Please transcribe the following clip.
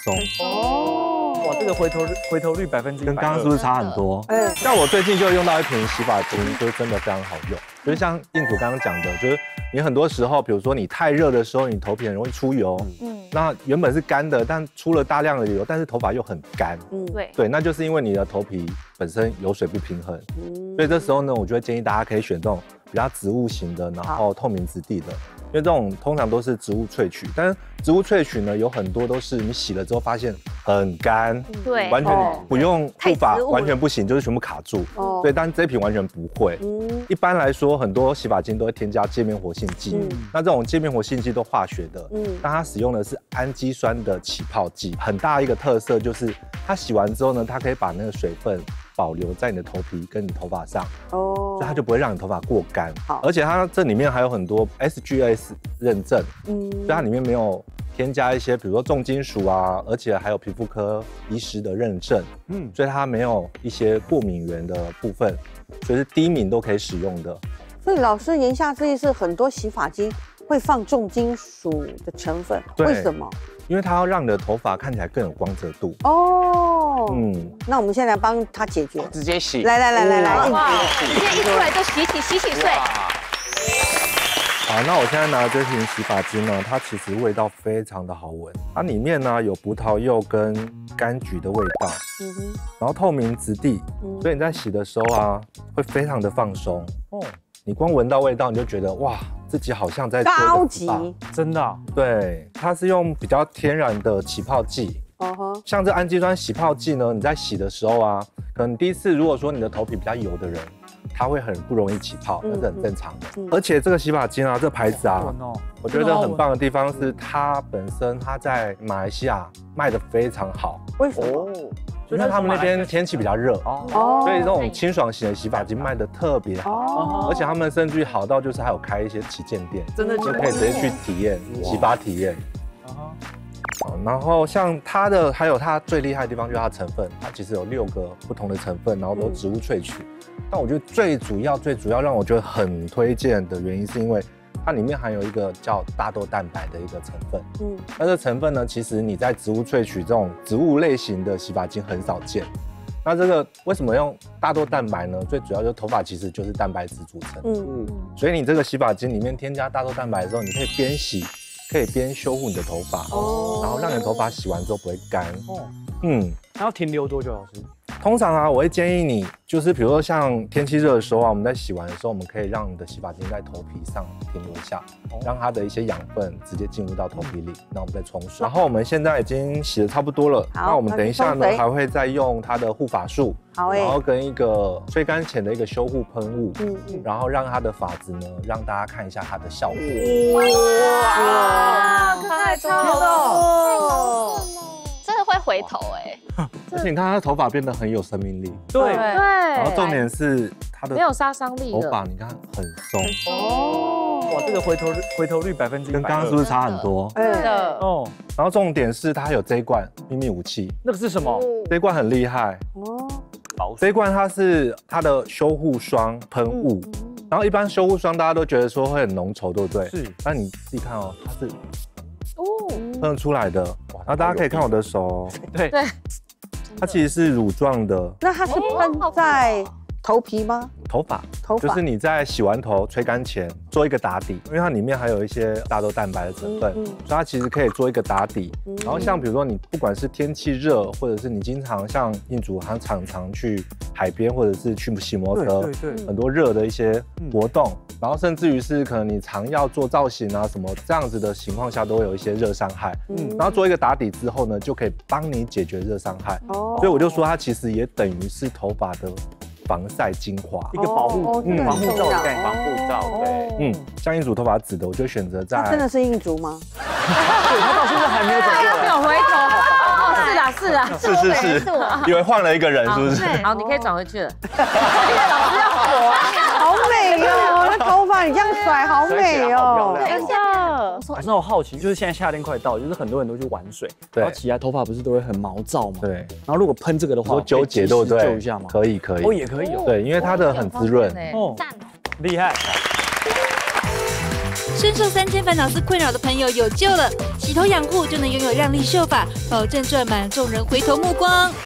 松。 哇，这个回头率100%， 跟刚刚是不是差很多？像我最近就用到一瓶洗发精，就是真的非常好用。就是像印主刚刚讲的，就是你很多时候，比如说你太热的时候，你头皮很容易出油。那原本是干的，但出了大量的油，但是头发又很干。对，那就是因为你的头皮本身油水不平衡。所以这时候呢，我就会建议大家可以选这种比较植物型的，然后透明质地的。因为这种通常都是植物萃取，但是植物萃取呢，有很多都是你洗了之后发现很干， 对， 完全不用护发，完全不行，就是全部卡住。对，但这一瓶完全不会。一般来说，很多洗发精都会添加界面活性剂，那这种界面活性剂都化学的，但它使用的是氨基酸的起泡剂，很大一个特色就是它洗完之后呢，它可以把那个水分保留在你的头皮跟你头发上，所以它就不会让你头发过干。而且它这里面还有很多 SGS 认证，所以它里面没有添加一些比如说重金属啊，而且还有皮肤科医师的认证，所以它没有一些过敏源的部分，所以是低敏都可以使用的。 所以老师言下之意是很多洗发精会放重金属的成分，为什么？ 因为它要让你的头发看起来更有光泽度。 那我们现在来帮他解决， 直接洗。 来， 哇，直接一出来就洗碎。 好，那我现在拿的这瓶洗发精呢，它其实味道非常的好闻，它里面呢有葡萄柚跟柑橘的味道，然后透明质地，所以你在洗的时候啊，会非常的放松。你光闻到味道，你就觉得哇，自己好像在做高级， 真的。 对，它是用比较天然的起泡剂。像这氨基酸起泡剂呢，你在洗的时候啊，可能第一次如果说你的头皮比较油的人，它会很不容易起泡，那是很正常的。而且这个洗发精啊，这牌子啊，我觉得很棒的地方是它本身它在马来西亚卖的非常好。 为什么？ 因为他们那边天气比较热，所以这种清爽型的洗发精卖的特别好，而且他们甚至于好到就是还有开一些旗舰店， 真的就可以直接去体验洗发体验。然后像它的还有它最厉害的地方就是它的成分，它其实有6个不同的成分，然后都植物萃取。但我觉得最主要让我觉得很推荐的原因是因为它里面含有一个叫大豆蛋白的一个成分。那这成分呢，其实你在植物萃取这种植物类型的洗发精很少见。那这个为什么用大豆蛋白呢？最主要就是头发其实就是蛋白质组成。所以你这个洗发精里面添加大豆蛋白的时候，你可以边洗，可以边修护你的头发，然后让你的头发洗完之后不会干。 那要停留多久，老师？ 通常啊，我会建议你，就是比如说像天气热的时候啊，我们在洗完的时候，我们可以让你的洗发精在头皮上停留一下，让它的一些养分直接进入到头皮里，然后我们再冲水。然后我们现在已经洗得差不多了，那我们等一下呢还会再用它的护发素，然后跟一个吹干前的一个修护喷雾，然后让它的发质呢，让大家看一下它的效果。 哇，太超了！真的会回头而且你看它的头发变得很有生命力， 对， 然后重点是它的没有杀伤力， 头发你看很松。 哇，这个回头率100%， 跟刚刚是不是差很多？ 真的。 然后重点是它有这一罐秘密武器， 那个是什么？ 这一罐很厉害这一罐它是它的修护霜喷雾。然后一般修护霜大家都觉得说会很浓稠，对不对？是。但你自己看哦，它是喷出来的。然后大家可以看我的手， 对， 它其实是乳状的。 那它是喷在头皮吗？ 头发就是你在洗完头吹干前做一个打底，因为它里面还有一些大豆蛋白的成分，所以它其实可以做一个打底。然后像比如说你不管是天气热，或者是你经常像印主他常常去海边或者是去骑摩托车，很多热的一些活动，然后甚至于是可能你常要做造型啊什么这样子的情况下，都会有一些热伤害。然后做一个打底之后呢，就可以帮你解决热伤害。所以我就说它其实也等于是头发的防晒精华， 一个保护防护罩的概念，防护罩，对， 像印主头发紫的，我就选择在。 他真的是印主吗？ 对，他到现在还没有走过来， 没有回头。 是，以为换了一个人是不是？ 好，你可以转回去了。 老师要火啊！好美哦，那头发你这样甩，好美哦， 真的。 那我好奇，就是现在夏天快到，就是很多人都去玩水，然后起来头发不是都会很毛躁吗？ 对。 然后如果喷这个的话， 纠结对不对？ 救一下吗？ 可以。 也可以哦。 对，因为它的很滋润。 赞， 厉害。 深受3000烦恼丝困扰的朋友有救了，洗头养护就能拥有亮丽秀发，保证赚满众人回头目光。